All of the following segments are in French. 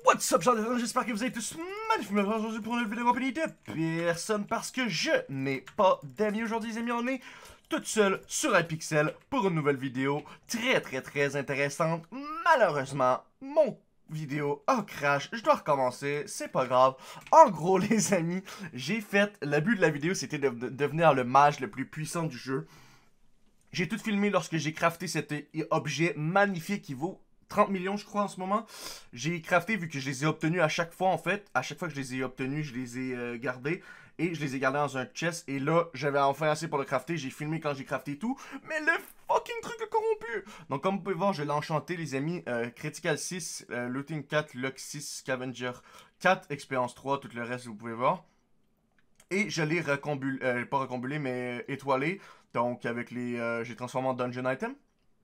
What's up, j'espère que vous avez tous magnifiquement aujourd'hui pour une vidéo compagnie de personne parce que je n'ai pas d'amis aujourd'hui, les amis. On est tout seul sur iPixel pour une nouvelle vidéo très intéressante. Malheureusement, mon vidéo a crash, je dois recommencer, c'est pas grave. En gros, les amis, j'ai fait, le but de la vidéo c'était de devenir le mage le plus puissant du jeu. J'ai tout filmé lorsque j'ai crafté cet objet magnifique qui vaut 30 millions, je crois, en ce moment. J'ai crafté, vu que je les ai obtenus à chaque fois, en fait. À chaque fois que je les ai obtenus, je les ai gardés. Et je les ai gardés dans un chest. Et là, j'avais enfin assez pour le crafter. J'ai filmé quand j'ai crafté tout. Mais le fucking truc est corrompu. Donc, comme vous pouvez voir, je l'ai enchanté, les amis. Critical 6, Looting 4, Luck 6, Scavenger 4, Expérience 3, tout le reste, vous pouvez voir. Et je l'ai recombulé, pas recombulé, mais étoilé. Donc, avec les. J'ai transformé en Dungeon Item.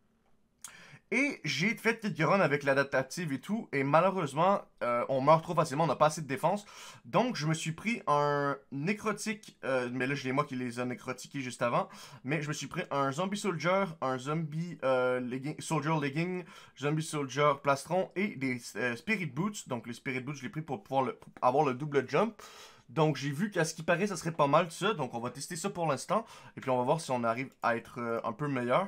Et j'ai fait quelques runs avec l'adaptative et tout, et malheureusement, on meurt trop facilement, on n'a pas assez de défense. Donc, je me suis pris un nécrotique, mais là, j'ai moi qui les a nécrotiqués juste avant. Mais je me suis pris un zombie soldier, un zombie soldier legging, zombie soldier plastron et des spirit boots. Donc, les spirit boots, je l'ai pris pour pouvoir avoir le double jump. Donc, j'ai vu qu'à ce qui paraît, ça serait pas mal ça. Donc, on va tester ça pour l'instant. Et puis, on va voir si on arrive à être un peu meilleur.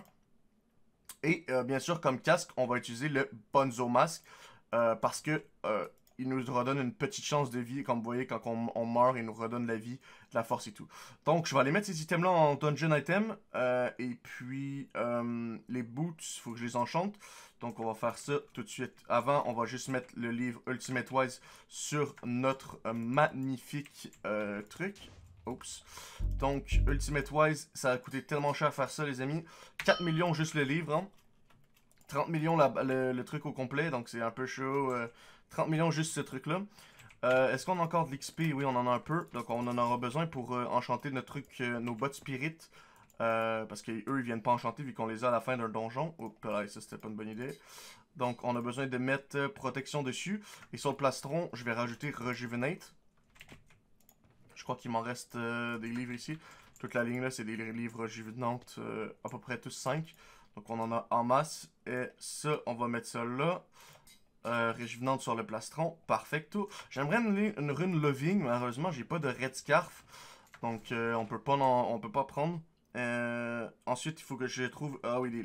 Et bien sûr, comme casque, on va utiliser le Bonzo Mask parce que il nous redonne une petite chance de vie. Comme vous voyez, quand on meurt, il nous redonne la vie, de la force et tout. Donc, je vais aller mettre ces items-là en Dungeon Item. Et puis, les boots, il faut que je les enchante. Donc, on va faire ça tout de suite. Avant, on va juste mettre le livre Ultimate Wise sur notre magnifique truc. Oups. Donc, Ultimate Wise, ça a coûté tellement cher faire ça, les amis. 4 millions juste le livre, hein. 30 millions le truc au complet, donc c'est un peu chaud. 30 millions juste ce truc-là. Est-ce qu'on a encore de l'XP? Oui, on en a un peu. Donc, on en aura besoin pour enchanter notre truc, nos bottes spirit. Parce qu'eux, ils viennent pas enchanter vu qu'on les a à la fin d'un donjon. Oups, là, ça, c'était pas une bonne idée. Donc, on a besoin de mettre protection dessus. Et sur le plastron, je vais rajouter Rejuvenate. Je crois qu'il m'en reste des livres ici. Toute la ligne là, c'est des livres rejuvenantes, à peu près tous 5. Donc on en a en masse. Et ça, on va mettre ça là. Réjuvenante sur le plastron. Perfecto. J'aimerais une rune Loving. Malheureusement, j'ai pas de Red Scarf. Donc on peut pas prendre. Ensuite, il faut que je trouve. Ah oui,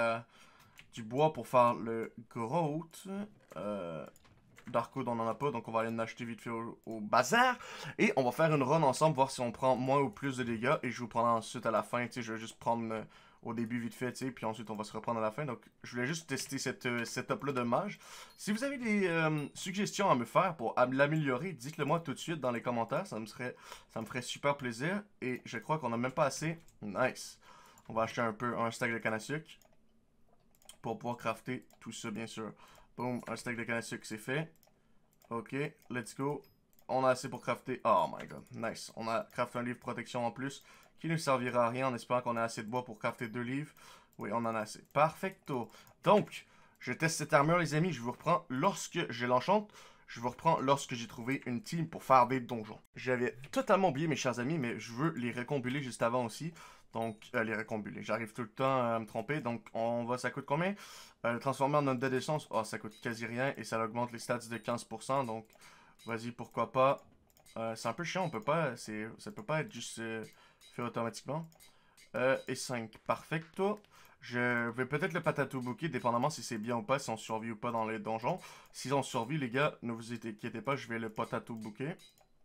du bois pour faire le growth. Darkwood, on en a pas, donc on va aller en acheter vite fait au bazar. Et on va faire une run ensemble, voir si on prend moins ou plus de dégâts. Et je vous prends ensuite à la fin, tu sais, je vais juste prendre au début vite fait, tu sais, puis ensuite on va se reprendre à la fin. Donc je voulais juste tester cette setup-là de mage. Si vous avez des suggestions à me faire pour l'améliorer, dites-le moi tout de suite dans les commentaires, ça me ferait super plaisir. Et je crois qu'on a même pas assez. Nice. On va acheter un stack de canne à sucre pour pouvoir crafter tout ça, bien sûr. Boom, un stack de canne à sucre, c'est fait. Ok, let's go. On a assez pour crafter. Oh my god, nice. On a crafté un livre protection en plus qui ne servira à rien en espérant qu'on ait assez de bois pour crafter 2 livres. Oui, on en a assez. Perfecto. Donc, je teste cette armure, les amis. Je vous reprends lorsque je l'enchante. Je vous reprends lorsque j'ai trouvé une team pour faire des donjons. J'avais totalement oublié, mes chers amis, mais je veux les récombuler juste avant aussi. Donc, les récombuler. J'arrive tout le temps à me tromper. Donc, ça coûte combien? Le transformer en undead essence, oh, ça coûte quasi rien. Et ça augmente les stats de 15%. Donc, vas-y, pourquoi pas. C'est un peu chiant, ça peut pas être juste fait automatiquement. Et 5, perfecto. Je vais peut-être le patato bouquet, dépendamment si c'est bien ou pas, si on survit ou pas dans les donjons. Si on survit, les gars, ne vous inquiétez pas, je vais le patato bouquet.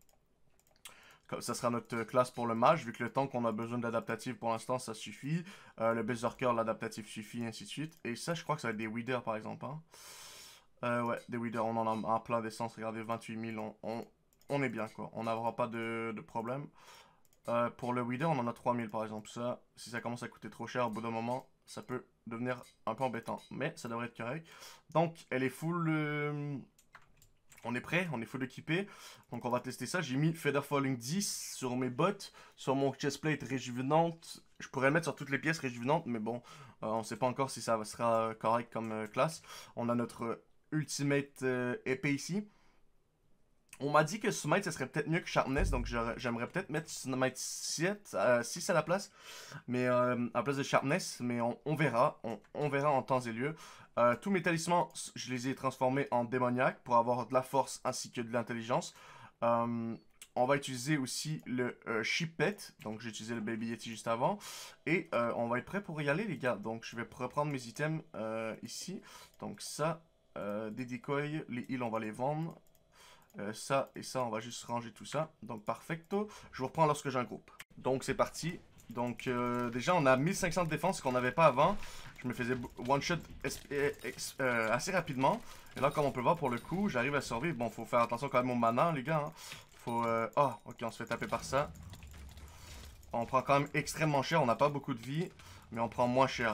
Ça sera notre classe pour le mage, vu que le temps qu'on a besoin d'adaptative pour l'instant, ça suffit. Le berserker, l'adaptative suffit, ainsi de suite. Et ça, je crois que ça va être des weeders, par exemple. Hein? Ouais, des weeders, on en a en plein d'essence. Regardez, 28 000, on est bien, quoi. On n'aura pas de problème. Pour le weeder, on en a 3000, par exemple. Ça, si ça commence à coûter trop cher, au bout d'un moment, ça peut devenir un peu embêtant. Mais ça devrait être correct. Donc, elle est full... On est prêt, on est full équipé. Donc on va tester ça. J'ai mis Feather Falling 10 sur mes bottes, sur mon chestplate réjuvenante. Je pourrais le mettre sur toutes les pièces réjuvenantes, mais bon, on sait pas encore si ça sera correct comme classe. On a notre Ultimate épée ici. On m'a dit que Smite, ça serait peut-être mieux que Sharpness, donc j'aimerais peut-être mettre Smite 6 à la place, mais à la place de Sharpness, mais on verra, on verra en temps et lieu. Tous mes talismans, je les ai transformés en démoniaques pour avoir de la force ainsi que de l'intelligence. On va utiliser aussi le Chipet. Donc j'ai utilisé le Baby Yeti juste avant. Et on va être prêt pour y aller les gars. Donc je vais reprendre mes items ici. Donc ça, des decoys, les heals on va les vendre. Ça et ça on va juste ranger tout ça. Donc perfecto. Je vous reprends lorsque j'ai un groupe. Donc c'est parti. Donc déjà on a 1500 de défense qu'on n'avait pas avant. Je me faisais one shot assez rapidement. Et là comme on peut voir pour le coup j'arrive à survivre. Bon faut faire attention quand même au mana les gars hein. Faut oh ok on se fait taper par ça. On prend quand même extrêmement cher. On n'a pas beaucoup de vie. Mais on prend moins cher.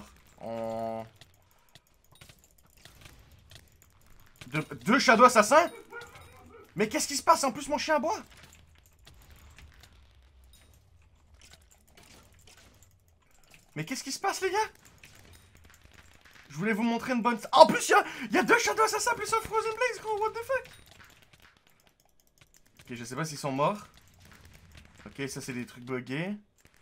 Deux Shadow Assassins. Mais qu'est-ce qui se passe? En plus mon chien aboie. Mais qu'est-ce qui se passe les gars? Je voulais vous montrer une bonne... En plus il y a deux Shadow Assassins plus un Frozen Blaze gros, what the fuck? Ok, je sais pas s'ils sont morts. Ok, ça c'est des trucs buggés.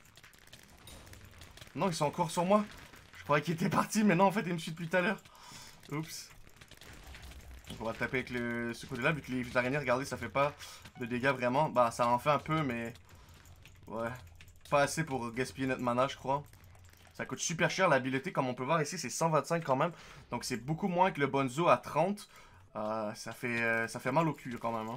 Non, ils sont encore sur moi. Je croyais qu'ils étaient partis, mais non, en fait, ils me suivent depuis tout à l'heure. Oups. Donc on va taper avec ce côté-là, vu que les araignées, regardez, ça fait pas de dégâts vraiment. Bah, ça en fait un peu, mais... Ouais. Pas assez pour gaspiller notre mana, je crois. Ça coûte super cher, l'habileté, comme on peut voir ici, c'est 125 quand même. Donc c'est beaucoup moins que le Bonzo à 30. Ça fait mal au cul quand même, hein.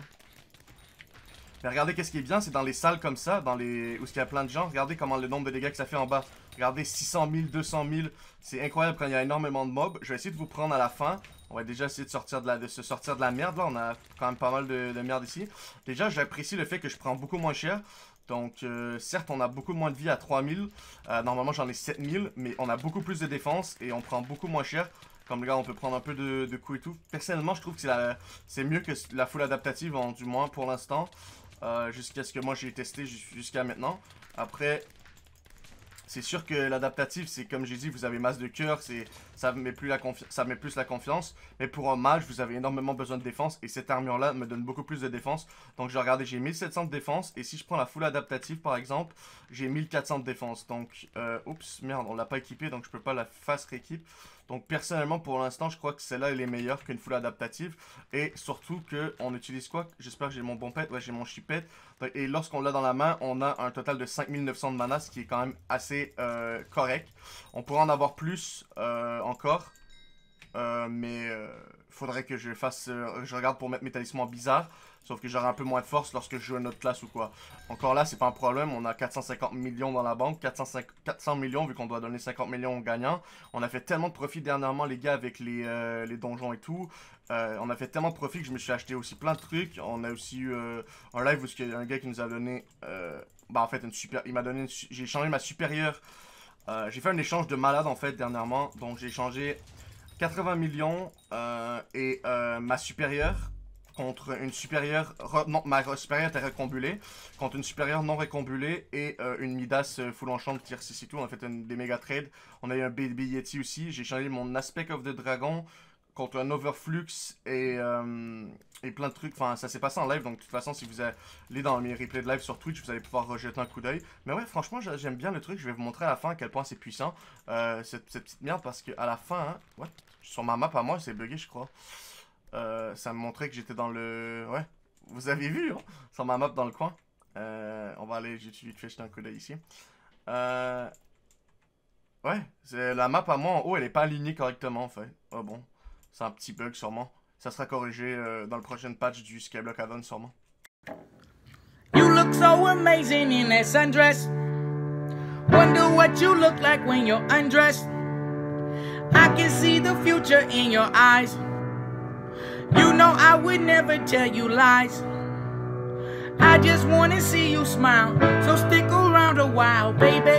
Mais regardez qu'est-ce qui est bien, c'est dans les salles comme ça, où il y a plein de gens, regardez comment le nombre de dégâts que ça fait en bas. Regardez 600 000, 200 000, c'est incroyable quand il y a énormément de mobs. Je vais essayer de vous prendre à la fin. On va déjà essayer de se sortir de la merde là, on a quand même pas mal de merde ici. Déjà j'apprécie le fait que je prends beaucoup moins cher. Donc certes on a beaucoup moins de vie à 3000, normalement j'en ai 7000, mais on a beaucoup plus de défense et on prend beaucoup moins cher. Comme le gars on peut prendre un peu de coups et tout. Personnellement je trouve que c'est mieux que la full adaptative, du moins pour l'instant. Jusqu'à ce que moi j'ai testé jusqu'à maintenant. Après, c'est sûr que l'adaptative, c'est comme j'ai dit, vous avez masse de cœur, ça met plus la confiance. Mais pour un mage, vous avez énormément besoin de défense. Et cette armure-là me donne beaucoup plus de défense. Donc je vais regarder, j'ai 1700 de défense. Et si je prends la full adaptative, par exemple, j'ai 1400 de défense. Donc, oups, merde, on l'a pas équipée, donc je peux pas la fast rééquipe. Donc personnellement, pour l'instant, je crois que celle-là, elle est meilleure qu'une full adaptative. Et surtout qu'on utilise quoi? J'espère que j'ai mon bon pet. Ouais, j'ai mon chipet. Et lorsqu'on l'a dans la main, on a un total de 5900 de mana, ce qui est quand même assez correct. On pourrait en avoir plus encore. Mais faudrait que je fasse... je regarde pour mettre mes talismans bizarres. Sauf que j'aurai un peu moins de force lorsque je joue à une autre classe ou quoi. Encore là, c'est pas un problème. On a 450 millions dans la banque. 400 millions vu qu'on doit donner 50 millions aux gagnants. On a fait tellement de profit dernièrement, les gars, avec les donjons et tout. On a fait tellement de profit que je me suis acheté aussi plein de trucs. On a aussi eu un live où il y a un gars qui nous a donné... bah en fait, il m'a donné... J'ai échangé ma supérieure. J'ai fait un échange de malade en fait dernièrement. Donc j'ai échangé 80 millions et ma supérieure contre une supérieure... Non, ma supérieure était récombulée. Contre une supérieure non récombulée et une Midas full enchant tier 6 et tout. On a fait des méga trades. On a eu un Baby Yeti aussi. J'ai changé mon Aspect of the Dragon contre un Overflux et plein de trucs. Enfin, ça s'est passé en live. Donc, de toute façon, si vous allez dans mes replays de live sur Twitch, vous allez pouvoir rejeter un coup d'œil. Mais ouais, franchement, j'aime bien le truc. Je vais vous montrer à la fin à quel point c'est puissant. Cette petite merde parce qu'à la fin, hein, what? Sur ma map à moi, c'est bugué, je crois. Ça me montrait que j'étais dans le... Ouais, vous avez vu, hein, sur ma map dans le coin. On va aller, j'ai vite fait jeter un coup d'œil ici. Ouais, la map à moi en haut, elle est pas alignée correctement en fait. Oh bon, c'est un petit bug sûrement. Ça sera corrigé dans le prochain patch du Skyblock Add-on sûrement. You look so amazing in that sundress. Wonder what you look like when you're undressed. I can see the future in your eyes. You know I would never tell you lies. I just wanna see you smile, so stick around a while, baby.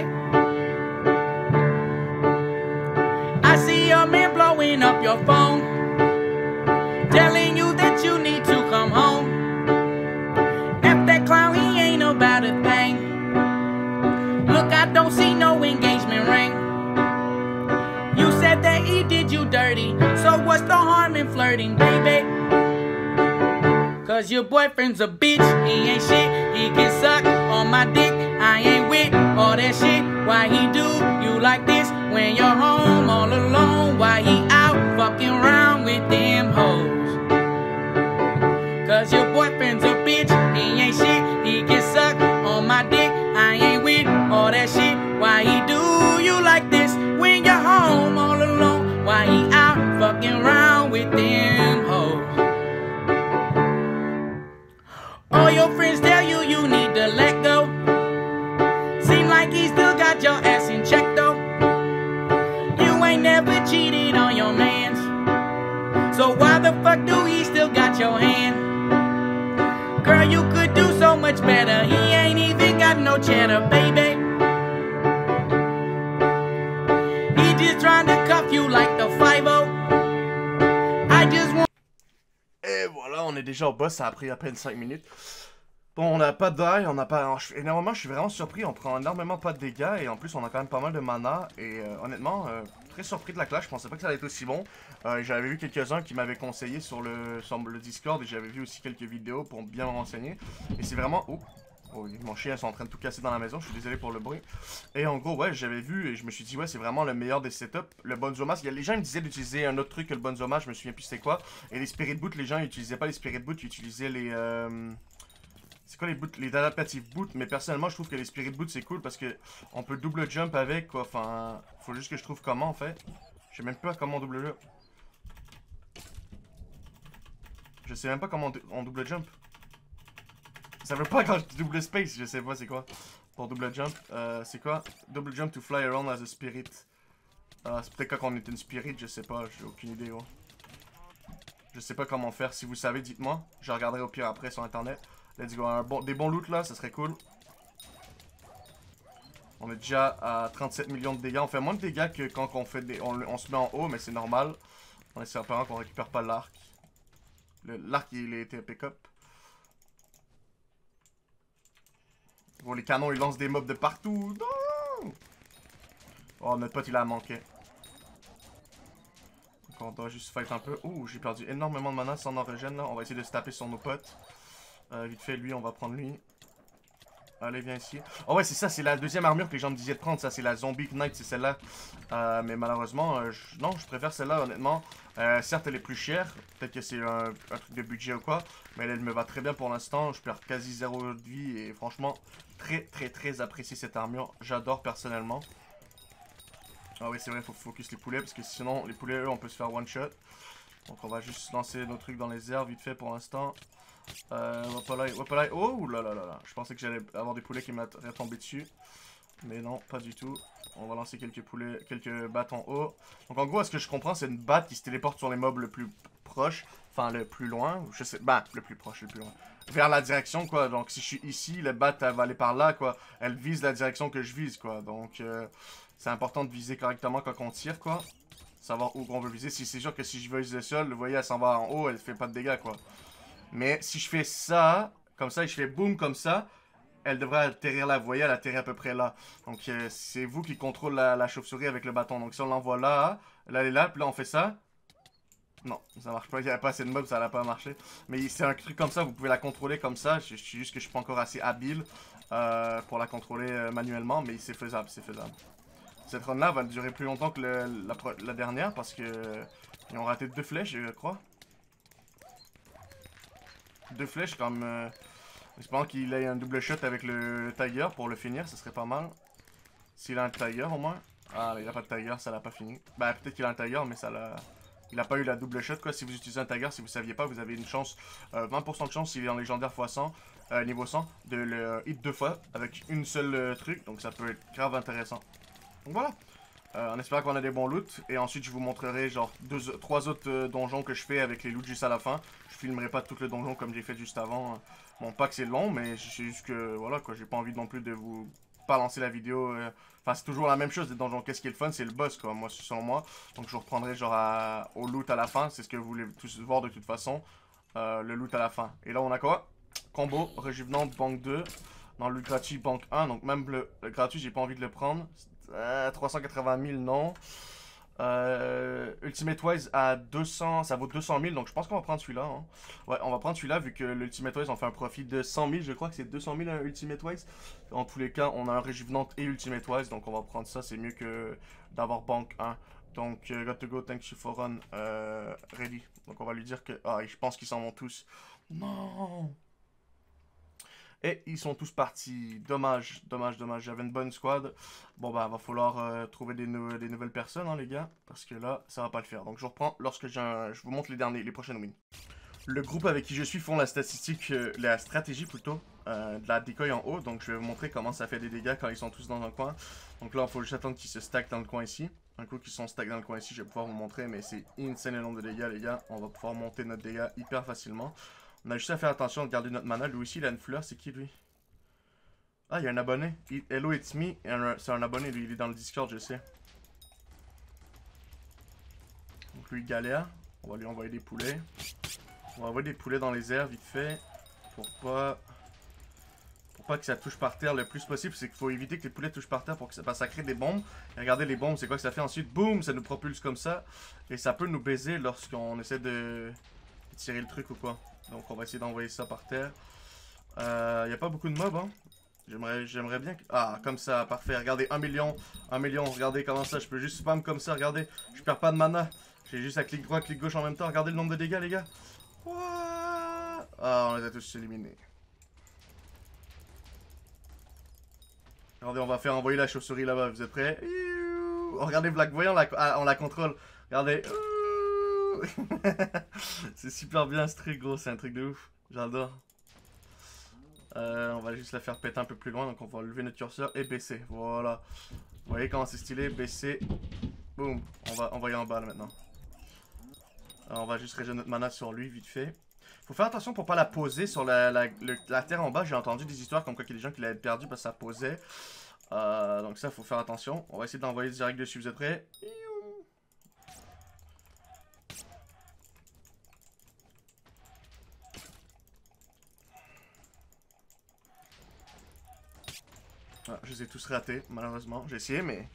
I see your man blowing up your phone, telling you that you need to come home. F that clown, he ain't about a thing. Look, I don't see no engagement ring. You said that he did you dirty, so what's the harm in flirting, baby? Cause your boyfriend's a bitch, he ain't shit, he can suck on my dick. I ain't with all that shit, why he do you like this when you're home all alone? Why he out fucking around with them hoes. Cause your boyfriend's a bitch, he ain't shit, he can suck on my dick. I ain't with all that shit. Why he do you like this when you're home all alone? Why he out fucking around with them hoes? All your friends tell you you need to let go. Seem like he still got your ass in check though. You ain't never cheated on your mans, so why the fuck do he still got your hand? Girl, you could do so much better. He ain't even got no cheddar, baby. He just trying to cuff you like the 5-0. I just want... Et voilà, on est déjà au boss, ça a pris à peine 5 minutes. Bon, on n'a pas de die, on n'a pas... Énormément, je suis vraiment surpris, on prend énormément pas de dégâts, et en plus, on a quand même pas mal de mana, et honnêtement, très surpris de la clash, je pensais pas que ça allait être aussi bon. J'avais vu quelques-uns qui m'avaient conseillé sur le Discord, et j'avais vu aussi quelques vidéos pour bien me renseigner. Et c'est vraiment... Oh, mon chien est en train de tout casser dans la maison, je suis désolé pour le bruit. Et en gros, ouais, j'avais vu, et je me suis dit, ouais, c'est vraiment le meilleur des setups. Le Bonzo-Mask, les gens me disaient d'utiliser un autre truc que le Bonzo-Mask, je me souviens plus c'est quoi. Et les Spirit Boots, les gens n'utilisaient pas les Spirit Boots, ils utilisaient les... C'est quoi les boots? Les adaptative boots, mais personnellement je trouve que les spirit boots c'est cool parce que on peut double jump avec quoi, enfin faut juste que je trouve comment en fait. Je sais même pas comment on double jump. Je sais même pas comment on double jump. Ça veut pas quand je double space, je sais pas c'est quoi. Pour double jump, c'est quoi? Double jump to fly around as a spirit. C'est peut-être quand on est une spirit, je sais pas, j'ai aucune idée gros. Je sais pas comment faire, si vous savez dites-moi. Je regarderai au pire après sur internet. Let's go, des bons loots là, ça serait cool. On est déjà à 37 millions de dégâts. On fait moins de dégâts que quand on fait des... on se met en haut, mais c'est normal. En espérant qu'on récupère pas l'arc. L'arc il a été pick-up. Bon, les canons ils lancent des mobs de partout. Non! Oh, notre pote il a manqué. Donc on doit juste fight un peu. Ouh, j'ai perdu énormément de mana sans en régène là. On va essayer de se taper sur nos potes. Vite fait, lui, on va prendre lui. Allez, viens ici. Oh ouais, c'est ça, c'est la deuxième armure que les gens me disaient de prendre. Ça, c'est la Zombie Knight, c'est celle-là. Mais malheureusement, non, je préfère celle-là, honnêtement. Certes, elle est plus chère. Peut-être que c'est un truc de budget ou quoi. Mais elle me va très bien pour l'instant. Je perds quasi 0 de vie. Et franchement, très apprécié cette armure. J'adore personnellement. Ah oui, c'est vrai, il faut focus les poulets. Parce que sinon, les poulets, eux, on peut se faire one-shot. Donc, on va juste lancer nos trucs dans les airs vite fait pour l'instant. Wapalai. Oh là là là là. Je pensais que j'allais avoir des poulets qui m'auraient tombé dessus. Mais non, pas du tout. On va lancer quelques poulets, quelques battes en haut. Donc en gros, ce que je comprends, c'est une batte qui se téléporte sur les mobs le plus proche. Enfin, le plus loin. Je sais. Bah, le plus proche, le plus loin. Vers la direction, quoi. Donc si je suis ici, la batte, elle va aller par là, quoi. Elle vise la direction que je vise, quoi. Donc c'est important de viser correctement quand on tire, quoi. Savoir où on veut viser. Si c'est sûr que si je vise le sol, vous voyez, elle s'en va en haut, elle fait pas de dégâts, quoi. Mais si je fais ça, comme ça, et je fais boum comme ça, elle devrait atterrir là. Vous voyez, elle atterrit à peu près là. Donc, c'est vous qui contrôlez la chauve-souris avec le bâton. Donc, si on l'envoie là, là, elle est là, puis là, on fait ça. Non, ça marche pas. Il n'y a pas assez de mobs, ça n'a pas marché. Mais c'est un truc comme ça, vous pouvez la contrôler comme ça. Je suis juste que je suis pas encore assez habile pour la contrôler manuellement, mais c'est faisable, c'est faisable. Cette run-là va durer plus longtemps que la dernière parce que ils ont raté 2 flèches, je crois. 2 flèches comme... J'espère qu'il ait un double shot avec le Tiger pour le finir, ce serait pas mal. S'il a un Tiger au moins. Ah, il a pas de Tiger, ça l'a pas fini. Bah, peut-être qu'il a un Tiger, mais ça l'a... Il a pas eu la double shot, quoi. Si vous utilisez un Tiger, si vous saviez pas, vous avez une chance... 20% de chance, s'il est en légendaire x100, niveau 100, de le hit 2 fois avec une seule truc. Donc ça peut être grave intéressant. Donc voilà. En espérant qu'on a des bons loots. Et ensuite, je vous montrerai genre 3 autres donjons que je fais avec les loots juste à la fin. Je filmerai pas tout le donjon comme j'ai fait juste avant. Bon, pas que c'est long, mais c'est juste que, voilà, quoi. J'ai pas envie non plus de vous pas lancer la vidéo. Enfin, c'est toujours la même chose des donjons. Qu'est-ce qui est le fun? C'est le boss, quoi, moi, selon moi. Donc, je vous reprendrai genre au loot à la fin. C'est ce que vous voulez tous voir de toute façon. Le loot à la fin. Et là, on a quoi? Combo, rejuvenante, banque 2. Dans le loot gratuit, banque 1. Donc, même le gratuit, j'ai pas envie de le prendre. 380 000, non. Ultimate Wise à 200, ça vaut 200 000, donc je pense qu'on va prendre celui-là. Hein. Ouais, on va prendre celui-là vu que l'Ultimate Wise on fait un profit de 100 000, je crois que c'est 200 000 un Ultimate Wise. En tous les cas, on a un Rejuvenante et Ultimate Wise, donc on va prendre ça, c'est mieux que d'avoir Banque 1. Donc, got to go, thanks you for run. Ready. Donc, on va lui dire que... Ah, je pense qu'ils s'en vont tous. Non! Et ils sont tous partis. Dommage, dommage, dommage. J'avais une bonne squad. Bon, bah, va falloir trouver des nouvelles personnes, hein, les gars. Parce que là, ça va pas le faire. Donc, je reprends lorsque je vous montre les prochaines wins. Le groupe avec qui je suis font la stratégie plutôt, de la decoy en haut. Donc, je vais vous montrer comment ça fait des dégâts quand ils sont tous dans un coin. Donc là, il faut juste attendre qu'ils se stackent dans le coin ici. Un coup qu'ils sont stack dans le coin ici, je vais pouvoir vous montrer. Mais c'est insane le nombre de dégâts, les gars. On va pouvoir monter notre dégâts hyper facilement. On a juste à faire attention de garder notre mana. Lui aussi, il a une fleur. C'est qui, lui? Ah, il y a un abonné. Hello, it's me. C'est un abonné, lui. Il est dans le Discord, je sais. Donc, lui, il galère. On va lui envoyer des poulets. On va envoyer des poulets dans les airs, vite fait. Pour pas que ça touche par terre le plus possible. C'est qu'il faut éviter que les poulets touchent par terre pour que ça crée des bombes. Et regardez les bombes, c'est quoi que ça fait ensuite? Boum, ça nous propulse comme ça. Et ça peut nous baiser lorsqu'on essaie de tirer le truc ou quoi. Donc on va essayer d'envoyer ça par terre. Il n'y a pas beaucoup de mobs, hein. J'aimerais bien que... Ah, comme ça, parfait. Regardez, 1 million. Regardez comment ça, je peux juste spam comme ça, regardez. Je perds pas de mana. J'ai juste à clic droit, clic gauche en même temps. Regardez le nombre de dégâts, les gars. Ah, on les a tous éliminés. Regardez, on va faire envoyer la chauve-souris là-bas. Vous êtes prêts? Oh, regardez, Black Voyant, on la contrôle. Regardez. C'est super bien ce truc, gros. C'est un truc de ouf. J'adore. On va juste la faire péter un peu plus loin. Donc, on va lever notre curseur et baisser. Voilà. Vous voyez comment c'est stylé? Baisser. Boum. On va envoyer en bas là, maintenant. Alors, on va juste régénérer notre mana sur lui, vite fait. Faut faire attention pour pas la poser sur la terre en bas. J'ai entendu des histoires comme quoi qu'il y a des gens qui l'avaient perdu parce que ça posait. Donc ça, faut faire attention. On va essayer d'envoyer direct dessus. Vous êtes prêts? Ah, je les ai tous ratés, malheureusement. J'ai essayé, mais...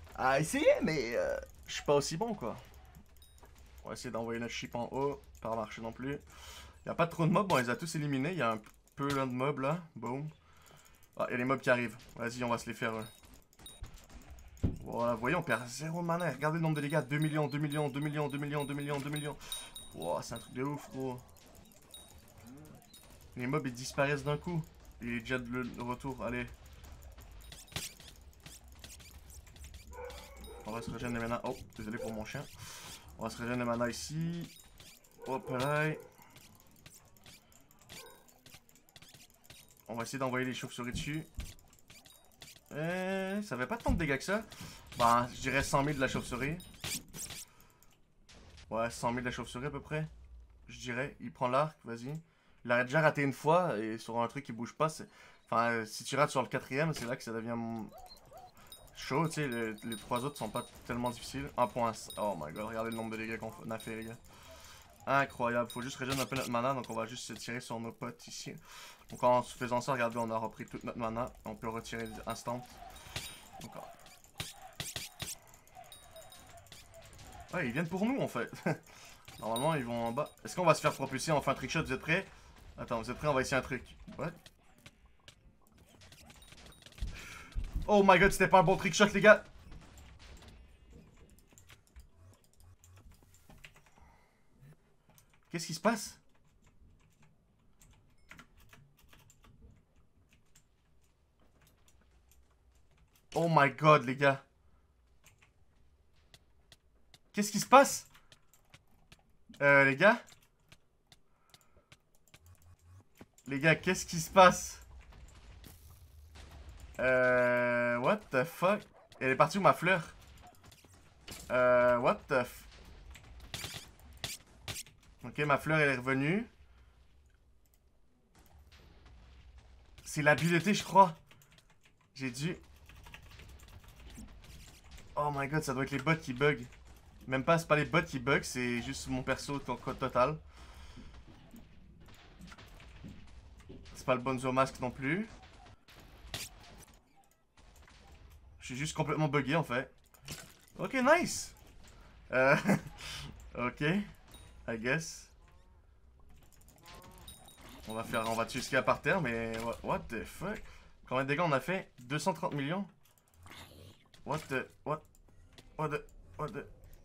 je suis pas aussi bon, quoi. On va essayer d'envoyer notre chip en haut. Pas marcher non plus. Il n'y a pas trop de mobs, bon, on les a tous éliminés. Il y a un peu là de mobs là. Boum. Ah, il y a les mobs qui arrivent. Vas-y, on va se les faire. Voilà, vous voyez, on perd 0 mana. Regardez le nombre de dégâts. 2 millions, 2 millions, 2 millions, 2 millions, 2 millions, 2 millions. Wow, c'est un truc de ouf, gros. Les mobs, ils disparaissent d'un coup. Il est déjà de retour. Allez. On va se régénérer les mana. Oh, désolé pour mon chien. On va se régénérer les mana ici. Hop là. On va essayer d'envoyer les chauves-souris dessus. Ça fait pas tant de dégâts que ça. Bah, je dirais 100 000 de la chauve-souris. Ouais, 100 000 de la chauve-souris à peu près. Je dirais. Il prend l'arc, vas-y. Il a déjà raté une fois et sur un truc qui bouge pas. Enfin, si tu rates sur le 4ème, c'est là que ça devient chaud. Tu sais, les 3 autres sont pas tellement difficiles. 1.1. Oh my god, regardez le nombre de dégâts qu'on a fait, les gars. Incroyable. Faut juste régénérer un peu notre mana. Donc, on va juste se tirer sur nos potes ici. Donc en faisant ça, regardez, on a repris toute notre mana. On peut retirer instant. Encore. Ouais, ils viennent pour nous en fait. Normalement, ils vont en bas. Est-ce qu'on va se faire propulser en fin trickshot? Vous êtes prêts? Attends, vous êtes prêts? On va essayer un truc. What? Oh my god, c'était pas un bon trickshot, les gars. Qu'est-ce qui se passe? Oh my god, les gars. Qu'est-ce qui se passe? Les gars? Les gars, qu'est-ce qui se passe? What the fuck? Elle est partie où ma fleur? What the f... Ok, ma fleur, elle est revenue. C'est l'habileté, je crois. J'ai dû... Oh my god, ça doit être les bots qui bug. Même pas, c'est pas les bots qui bug, c'est juste mon perso total. C'est pas le Bonzo Mask non plus. Je suis juste complètement bugué en fait. Ok, nice. Ok. I guess. On va tuer ce qu'il y a par terre, mais... What the fuck? Combien de dégâts on a fait? 230 millions? What the...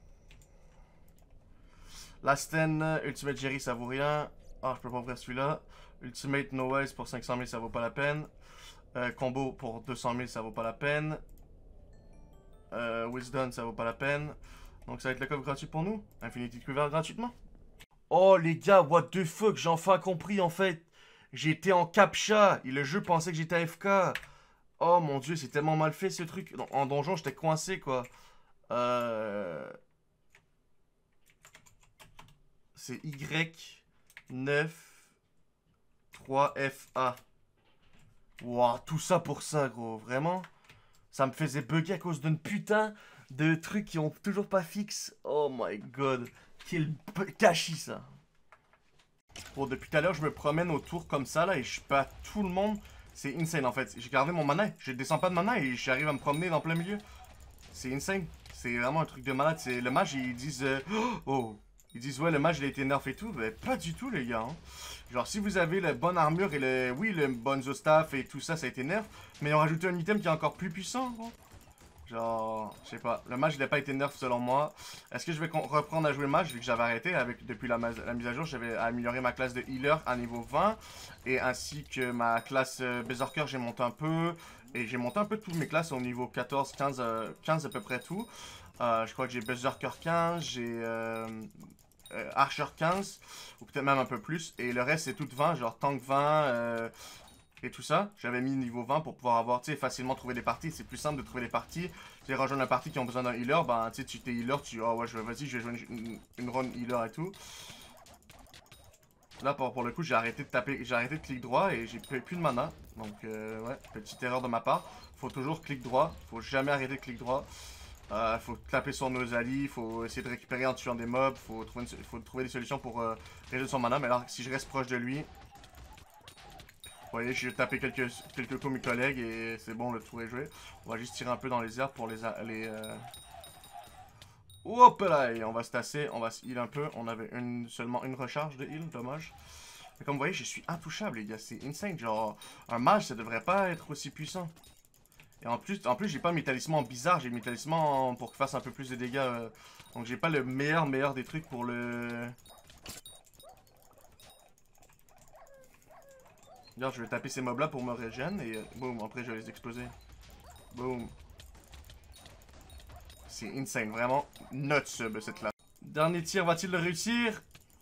Lasten, Ultimate Jerry, ça vaut rien. Ah, je peux pas ouvrir celui-là. Ultimate Noise pour 500 000, ça vaut pas la peine. Combo pour 200 000, ça vaut pas la peine. Wisdom, ça vaut pas la peine. Donc ça va être le coffre gratuit pour nous. Infinity Quiver gratuitement. Oh les gars, what the fuck, j'ai enfin compris en fait. J'étais en captcha et le jeu pensait que j'étais AFK. Oh mon dieu, c'est tellement mal fait ce truc. En donjon, j'étais coincé quoi. C'est Y9-3FA. Wow, tout ça pour ça, gros. Vraiment? Ça me faisait bugger à cause d'une putain de trucs qui ont toujours pas fixe. Oh my god. Quel gâchis, ça. Bon, depuis tout à l'heure, je me promène autour comme ça, là, et je bats tout le monde. C'est insane, en fait. J'ai gardé mon mana. Je descends pas de mana et j'arrive à me promener dans plein milieu. C'est insane. C'est vraiment un truc de malade. Le mage, ils disent... oh! Ils disent, ouais, le mage, il a été nerf et tout. Mais pas du tout, les gars. Hein. Genre, si vous avez la bonne armure et le... Oui, le bon staff et tout ça, ça a été nerf. Mais ils ont rajouté un item qui est encore plus puissant, gros. Genre, je sais pas. Le mage, il a pas été nerf, selon moi. Est-ce que je vais reprendre à jouer mage, vu que j'avais arrêté depuis la mise à jour. J'avais amélioré ma classe de healer à niveau 20. Et ainsi que ma classe berserker, j'ai monté un peu. Et j'ai monté un peu toutes mes classes au niveau 14, 15 à peu près tout. Je crois que j'ai berserker 15, j'ai... Archer 15, ou peut-être même un peu plus, et le reste c'est tout 20, genre tank 20 et tout ça. J'avais mis niveau 20 pour pouvoir avoir, tu sais, facilement trouver des parties. C'est plus simple de trouver des parties. Tu sais, rejoindre un partie qui ont besoin d'un healer, ben tu sais, tu t'es healer, oh ouais, vas-y, je vais jouer une run healer et tout. Là, pour le coup, j'ai arrêté de taper, j'ai arrêté de clic droit et j'ai plus de mana. Donc, ouais, petite erreur de ma part. Faut toujours clic droit, faut jamais arrêter de clic droit. Faut taper sur nos alliés, faut essayer de récupérer en tuant des mobs, faut trouver des solutions pour réduire son mana. Mais alors, si je reste proche de lui, vous voyez, j'ai tapé quelques coups mes collègues et c'est bon, le tour est joué. On va juste tirer un peu dans les airs pour les hop là, et on va se tasser, on va se heal un peu. On avait seulement une recharge de heal, dommage. Mais comme vous voyez, je suis intouchable, les gars, c'est insane. Genre, un mage, ça devrait pas être aussi puissant. Et en plus j'ai pas mes talismans bizarres, j'ai mes talismans pour qu'il fasse un peu plus de dégâts. Donc j'ai pas le meilleur des trucs pour le... Regarde, je vais taper ces mobs là pour me régène et boum, après je vais les exploser. Boum. C'est insane, vraiment nuts cette classe. Dernier tir, va-t-il le réussir?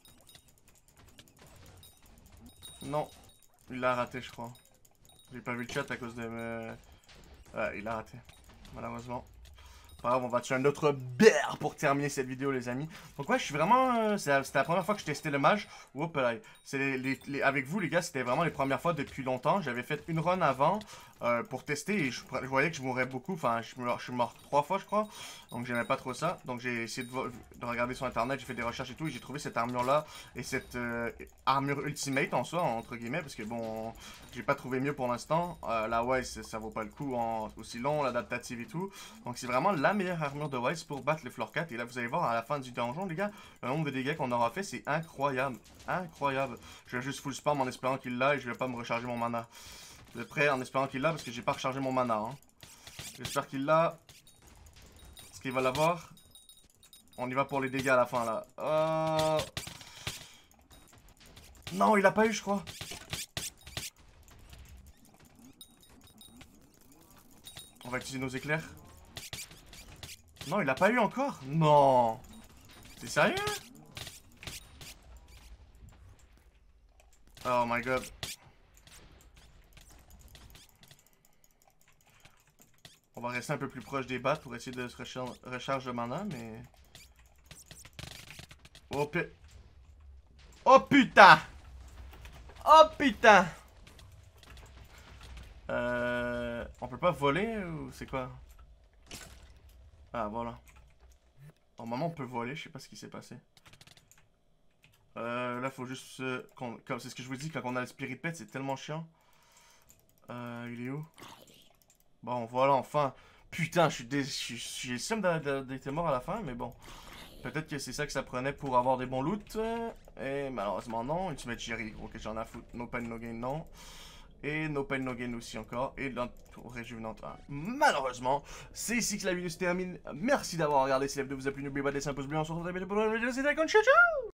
Non, il l'a raté je crois. J'ai pas vu le chat à cause de me... Ouais, il a raté, malheureusement. Pas grave, on va tuer un autre bear pour terminer cette vidéo, les amis. Donc ouais, je suis vraiment... c'était la première fois que je testais le mage. Oups là. Avec vous, les gars, c'était vraiment les premières fois depuis longtemps. J'avais fait une run avant pour tester et je voyais que je mourrais beaucoup. Enfin, je suis mort 3 fois, je crois. Donc j'aimais pas trop ça. Donc j'ai essayé de regarder sur internet, j'ai fait des recherches et tout. Et j'ai trouvé cette armure-là et cette armure ultimate en soi, entre guillemets. Parce que bon, j'ai pas trouvé mieux pour l'instant. La Wise, ça vaut pas le coup aussi long, l'adaptative et tout. Donc c'est vraiment la meilleure armure de Wise pour battre les floor 4. Et là, vous allez voir à la fin du donjon, les gars, le nombre de dégâts qu'on aura fait, c'est incroyable. Incroyable. Je vais juste full spam en espérant qu'il l'a et je vais pas me recharger mon mana. Vous êtes prêts en espérant qu'il l'a parce que j'ai pas rechargé mon mana. Hein. J'espère qu'il l'a. Est-ce qu'il va l'avoir? On y va pour les dégâts à la fin là. Non, il a pas eu, je crois. On va utiliser nos éclairs. Non, il a pas eu encore. Non. C'est sérieux? Oh my god. On va rester un peu plus proche des bats pour essayer de se recharger le mana, mais... Oh, oh putain! Oh putain! On peut pas voler ou c'est quoi? Ah voilà. Normalement on peut voler, je sais pas ce qui s'est passé. Là faut juste... c'est ce que je vous dis, quand on a le spirit pet c'est tellement chiant. Il est où? Bon voilà, enfin. Putain, j'ai le seum d'être mort à la fin, mais bon. Peut-être que c'est ça que ça prenait pour avoir des bons loots. Et malheureusement non, Ultimate Jerry, ok j'en ai à foutre. No pain no gain non. Et no pain no gain aussi encore. Et réjuvénante. Malheureusement, c'est ici que la vidéo se termine. Merci d'avoir regardé. Si la vidéo vous a plu, n'oubliez pas de laisser un pouce bleu. On se retrouve très bientôt pour une vidéo. C'était Icon. Ciao ciao.